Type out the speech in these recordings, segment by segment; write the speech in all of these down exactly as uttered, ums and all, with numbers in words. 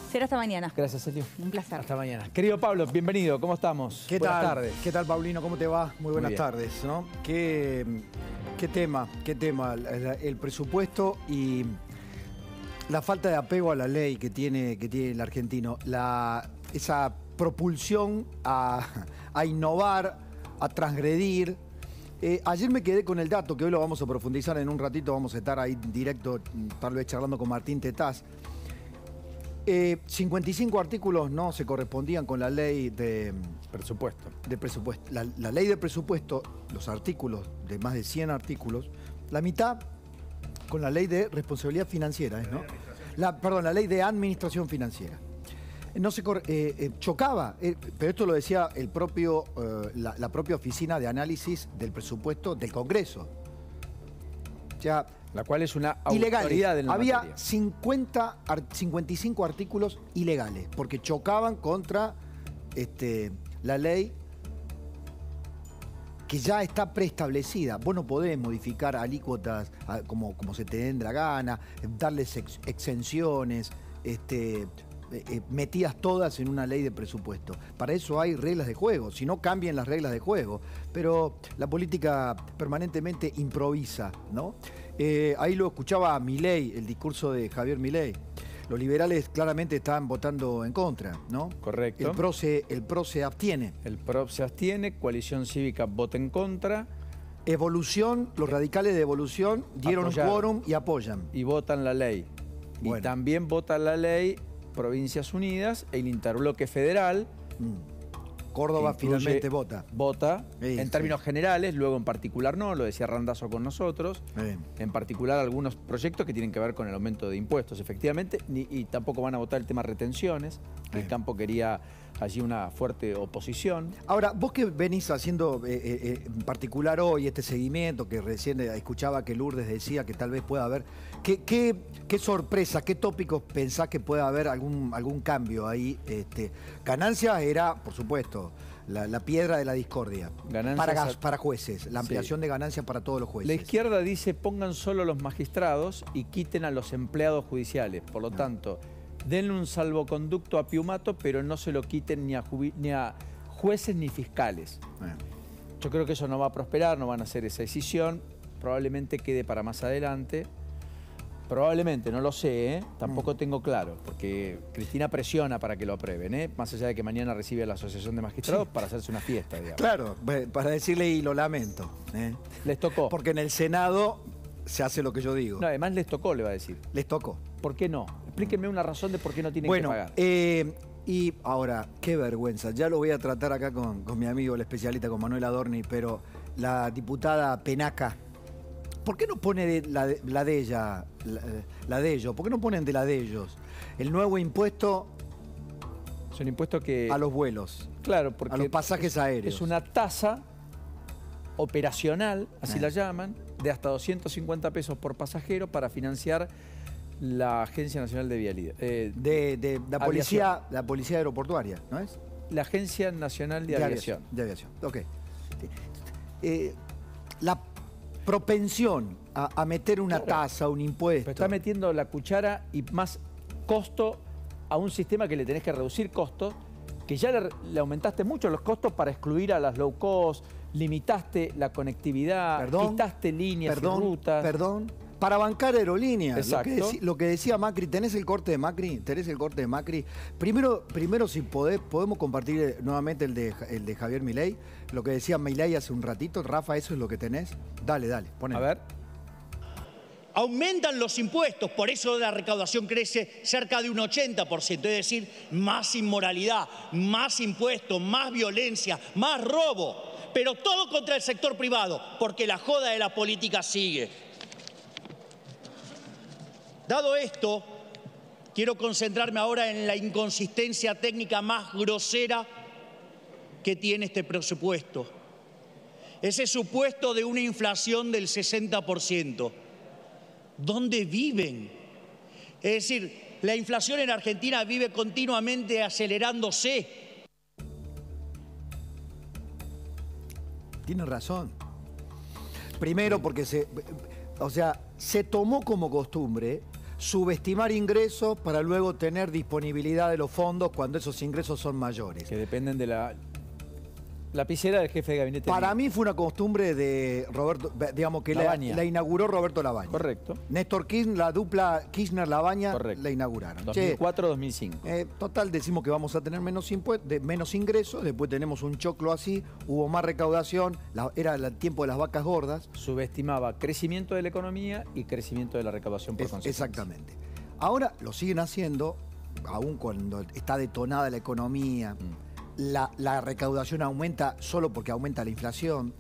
Será hasta mañana. Gracias, Elio. Un placer. Hasta mañana. Querido Pablo, bienvenido. ¿Cómo estamos? ¿Qué buenas tal? tardes. ¿Qué tal, Paulino? ¿Cómo te va? Muy buenas Muy tardes, ¿no? ¿Qué, qué tema? ¿Qué tema? El, el presupuesto y la falta de apego a la ley que tiene, que tiene el argentino. La, esa propulsión a, a innovar, a transgredir. Eh, ayer me quedé con el dato, que hoy lo vamos a profundizar en un ratito, vamos a estar ahí directo, tal vez charlando con Martín Tetaz. Eh, cincuenta y cinco artículos no se correspondían con la ley de presupuesto. De presupuesto. La, la ley de presupuesto, los artículos, de más de cien artículos, la mitad con la ley de responsabilidad financiera, ¿no? La, perdón, la ley de administración financiera. No se eh, eh, chocaba, eh, pero esto lo decía el propio, eh, la, la propia oficina de análisis del presupuesto del Congreso. O sea, la cual es una ilegales. Autoridad en la Había materia. cincuenta, cincuenta y cinco artículos ilegales, porque chocaban contra este, la ley que ya está preestablecida. Vos no podés modificar alícuotas a, como, como se te dé la gana, darles ex, exenciones, este, eh, metidas todas en una ley de presupuesto. Para eso hay reglas de juego, si no cambien las reglas de juego. Pero la política permanentemente improvisa, ¿no? Eh, ahí lo escuchaba a Milei, el discurso de Javier Milei. Los liberales claramente están votando en contra, ¿no? Correcto. El PRO se, el PRO se abstiene. El PRO se abstiene, Coalición Cívica vota en contra. Evolución, los radicales de Evolución dieron Apoyaron. un quórum y apoyan. Y votan la ley. Bueno. Y también vota la ley Provincias Unidas, el Interbloque Federal. Mm. Córdoba finalmente vota. Vota, sí, en términos sí. generales, luego en particular no, lo decía Randazzo con nosotros. Sí. En particular algunos proyectos que tienen que ver con el aumento de impuestos, efectivamente, ni, y tampoco van a votar el tema retenciones, que Sí. el campo quería allí una fuerte oposición. Ahora, vos que venís haciendo eh, eh, en particular hoy este seguimiento, que recién escuchaba que Lourdes decía que tal vez pueda haber, ¿qué, qué, qué sorpresa, qué tópicos pensás que pueda haber algún, algún cambio ahí? Este, ganancias era, por supuesto, la, la piedra de la discordia para, a... para jueces, la ampliación sí. de ganancias para todos los jueces. La izquierda dice pongan solo los magistrados y quiten a los empleados judiciales, por lo no. tanto... denle un salvoconducto a Piumato, pero no se lo quiten ni a, ni a jueces ni fiscales. Bueno. Yo creo que eso no va a prosperar, no van a hacer esa decisión. Probablemente quede para más adelante. Probablemente, no lo sé, ¿eh? Tampoco mm. tengo claro, porque Cristina presiona para que lo aprueben, ¿eh? Más allá de que mañana recibe a la Asociación de Magistrados sí. para hacerse una fiesta, digamos. Claro, para decirle y lo lamento. ¿eh? Les tocó. Porque en el Senado se hace lo que yo digo. No, además les tocó, le va a decir. Les tocó. ¿Por qué no? Explíquenme una razón de por qué no tienen bueno, que pagar. Eh, y ahora, qué vergüenza. Ya lo voy a tratar acá con, con mi amigo, el especialista, con Manuel Adorni, pero la diputada Penaca, ¿por qué no pone de, la, la de ella, la, la de ellos? ¿Por qué no ponen de la de ellos? El nuevo impuesto... Es un impuesto que... A los vuelos. Claro, porque... A los pasajes es, aéreos. Es una tasa operacional, así eh. la llaman, de hasta doscientos cincuenta pesos por pasajero para financiar la Agencia Nacional de Vialidad. Eh, de, de la, policía, la policía aeroportuaria, ¿no es? La Agencia Nacional de, de Aviación. aviación. De aviación, ok. Eh, la propensión a, a meter una claro. tasa, un impuesto... Pero está metiendo la cuchara y más costo a un sistema que le tenés que reducir costos, que ya le, le aumentaste mucho los costos para excluir a las low cost, limitaste la conectividad, perdón, quitaste líneas perdón, y rutas. Perdón, para bancar aerolíneas. Exacto. Lo que, decía, lo que decía Macri, ¿tenés el corte de Macri? ¿Tenés el corte de Macri? Primero, primero si podés, podemos compartir nuevamente el de, el de Javier Milei. Lo que decía Milei hace un ratito. Rafa, ¿eso es lo que tenés? Dale, dale, ponelo. A ver. Aumentan los impuestos, por eso la recaudación crece cerca de un ochenta por ciento, es decir, más inmoralidad, más impuestos, más violencia, más robo, pero todo contra el sector privado, porque la joda de la política sigue. Dado esto, quiero concentrarme ahora en la inconsistencia técnica más grosera que tiene este presupuesto. Ese supuesto de una inflación del sesenta por ciento. ¿Dónde viven? Es decir, la inflación en Argentina vive continuamente acelerándose. Tiene razón. Primero porque se, o sea, se tomó como costumbre subestimar ingresos para luego tener disponibilidad de los fondos cuando esos ingresos son mayores. Que dependen de la lapicera del jefe de gabinete. Para mí fue una costumbre de Roberto, digamos que la, la inauguró Roberto Labaña. Correcto. Néstor Kirchner, la dupla Kirchner-Labaña la inauguraron. dos mil cuatro dos mil cinco. Eh, total, decimos que vamos a tener menos, de, menos ingresos, después tenemos un choclo así, hubo más recaudación, la, era el tiempo de las vacas gordas. Subestimaba crecimiento de la economía y crecimiento de la recaudación por es, consecuencia. Exactamente. Ahora lo siguen haciendo, aun cuando está detonada la economía, mm. La, la recaudación aumenta solo porque aumenta la inflación.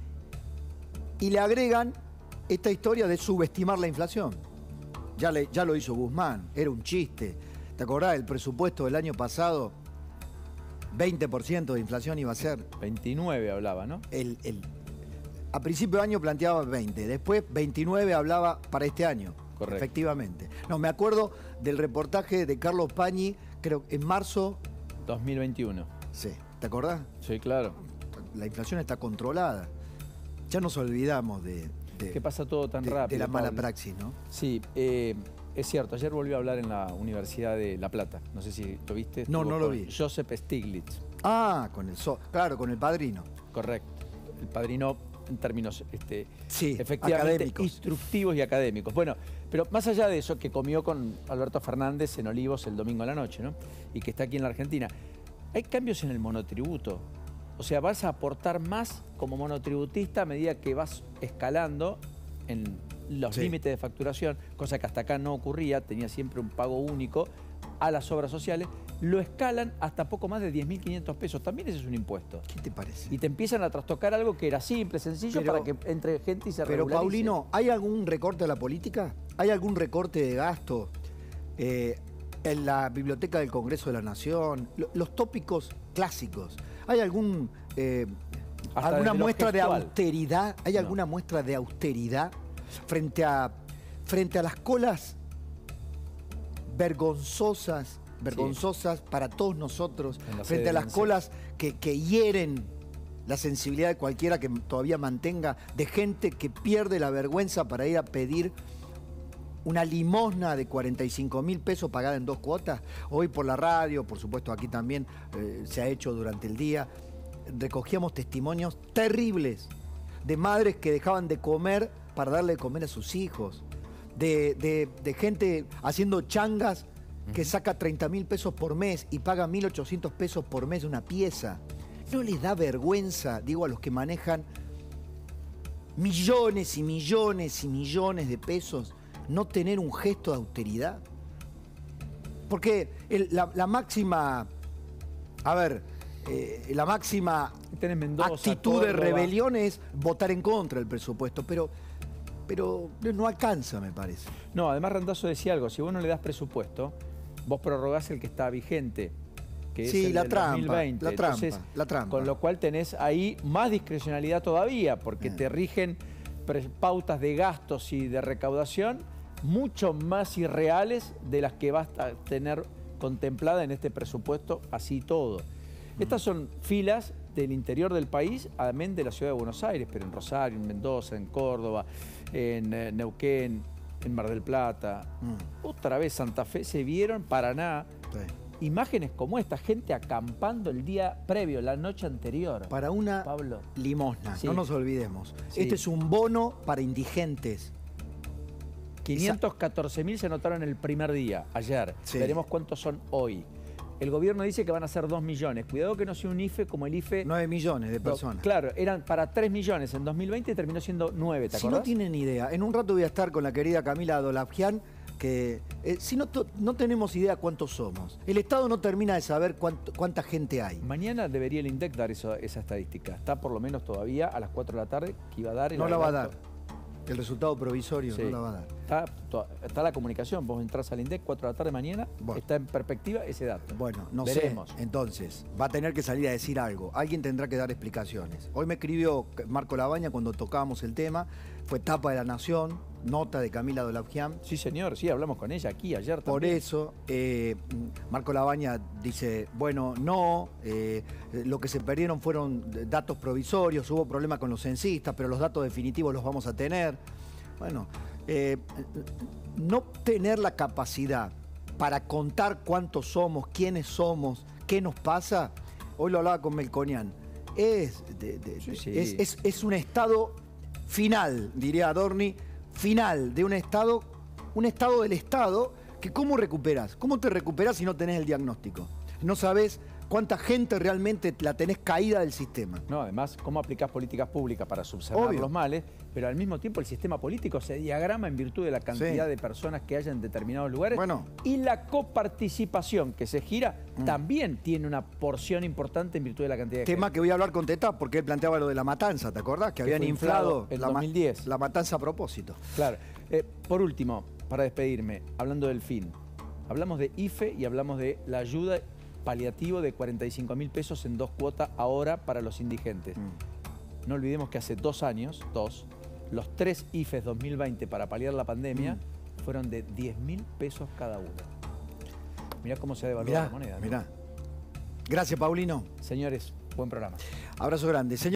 Y le agregan esta historia de subestimar la inflación. Ya, le, ya lo hizo Guzmán, era un chiste. ¿Te acordás del presupuesto del año pasado? veinte por ciento de inflación iba a ser. veintinueve hablaba, ¿no? El, el, a principio de año planteaba veinte, después veintinueve hablaba para este año. Correcto. Efectivamente. No, me acuerdo del reportaje de Carlos Pañi, creo en marzo. dos mil veintiuno. Sí, ¿te acordás? Sí, claro. La inflación está controlada. Ya nos olvidamos de... de que pasa todo tan de, rápido, de la mala Pablo. praxis, ¿no? Sí, eh, es cierto. Ayer volvió a hablar en la Universidad de La Plata. No sé si lo viste. No, no lo vi. Joseph Stiglitz. Ah, con el so claro, con el padrino. Correcto. El padrino en términos este, sí, efectivamente académicos. Instructivos y académicos. Bueno, pero más allá de eso, que comió con Alberto Fernández en Olivos el domingo a la noche, ¿no? Y que está aquí en la Argentina. Hay cambios en el monotributo. O sea, vas a aportar más como monotributista a medida que vas escalando en los sí. límites de facturación, cosa que hasta acá no ocurría, tenía siempre un pago único a las obras sociales. Lo escalan hasta poco más de diez mil quinientos pesos. También ese es un impuesto. ¿Qué te parece? Y te empiezan a trastocar algo que era simple, sencillo, pero, para que entre gente y se Pero, regularice. Paulino, ¿hay algún recorte de la política? ¿Hay algún recorte de gasto? Eh, en la Biblioteca del Congreso de la Nación, los tópicos clásicos. ¿Hay algún eh, alguna muestra de austeridad? ¿Hay no. alguna muestra de austeridad frente a, frente a las colas vergonzosas, vergonzosas sí. para todos nosotros, frente a las colas que, que hieren la sensibilidad de cualquiera que todavía mantenga, de gente que pierde la vergüenza para ir a pedir una limosna de cuarenta y cinco mil pesos pagada en dos cuotas? Hoy por la radio, por supuesto aquí también eh, se ha hecho durante el día, recogíamos testimonios terribles de madres que dejaban de comer para darle de comer a sus hijos, de, de, de gente haciendo changas que saca treinta mil pesos por mes y paga mil ochocientos pesos por mes una pieza. ¿No les da vergüenza, digo, a los que manejan millones y millones y millones de pesos, no tener un gesto de austeridad? Porque el, la, la máxima, a ver, eh, la máxima Mendoza, actitud Córdoba. de rebelión es votar en contra del presupuesto, pero, pero no alcanza, me parece. No, además Randazzo decía algo, si vos no le das presupuesto, vos prorrogás el que está vigente, que es sí, el la del trampa, dos mil veinte. la trampa, Entonces, la trampa. Con lo cual tenés ahí más discrecionalidad todavía, porque Bien. te rigen pautas de gastos y de recaudación mucho más irreales de las que vas a tener contemplada en este presupuesto, así todo. Mm. Estas son filas del interior del país, además de la ciudad de Buenos Aires, pero en Rosario, en Mendoza, en Córdoba, en eh, Neuquén, en Mar del Plata, mm. otra vez Santa Fe, se vieron, Paraná. Sí. Imágenes como esta, gente acampando el día previo, la noche anterior. Para una Pablo. limosna, sí. no nos olvidemos. Sí. Este es un bono para indigentes. quinientos catorce mil se anotaron el primer día, ayer. Sí. Veremos cuántos son hoy. El gobierno dice que van a ser dos millones. Cuidado que no sea un I F E como el I F E. nueve millones de personas. Claro, eran para tres millones en dos mil veinte y terminó siendo nueve, ¿te si acordás? No tienen idea. En un rato voy a estar con la querida Camila Dolapjian, que eh, si no, no tenemos idea cuántos somos. El Estado no termina de saber cuánto, cuánta gente hay. Mañana debería el INDEC dar eso, esa estadística. Está por lo menos todavía a las cuatro de la tarde que iba a dar. El no la va a dar. El resultado provisorio sí. no la va a dar. Está, está la comunicación. Vos entras al INDEC cuatro de la tarde mañana. Bueno. Está en perspectiva ese dato. Bueno, no Veremos. sé. Entonces, va a tener que salir a decir algo. Alguien tendrá que dar explicaciones. Hoy me escribió Marco Labaña cuando tocábamos el tema. Fue tapa de La Nación, nota de Camila Dolapjian. Sí, señor. Sí, hablamos con ella aquí ayer también. Por eso, eh, Marco Labaña dice, bueno, no, eh, lo que se perdieron fueron datos provisorios, hubo problemas con los censistas, pero los datos definitivos los vamos a tener. Bueno, eh, no tener la capacidad para contar cuántos somos, quiénes somos, qué nos pasa, hoy lo hablaba con Melconian, es, de, de, sí, sí. es, es, es un estado final, diría Adorni, final de un estado, un estado del Estado, que ¿cómo recuperas? ¿Cómo te recuperas si no tenés el diagnóstico? No sabés cuánta gente realmente la tenés caída del sistema. No, además, ¿cómo aplicás políticas públicas para subsanar Obvio. los males? Pero al mismo tiempo el sistema político se diagrama en virtud de la cantidad Sí. de personas que haya en determinados lugares. Bueno. Y la coparticipación que se gira Mm. también tiene una porción importante en virtud de la cantidad de Tema gente. que voy a hablar con Teta porque él planteaba lo de la matanza, ¿te acordás? Que, Que habían fue inflado inflado en la, ma- dos mil diez. la matanza a propósito. Claro. Eh, por último, para despedirme, hablando del fin, hablamos de I F E y hablamos de la ayuda paliativo de cuarenta y cinco mil pesos en dos cuotas ahora para los indigentes. Mm. No olvidemos que hace dos años, dos, los tres I F Es dos mil veinte para paliar la pandemia Mm. fueron de diez mil pesos cada uno. Mirá cómo se ha devaluado Mirá, la moneda, ¿no? mirá. Gracias, Paulino. Señores, buen programa. Abrazo grande. Señor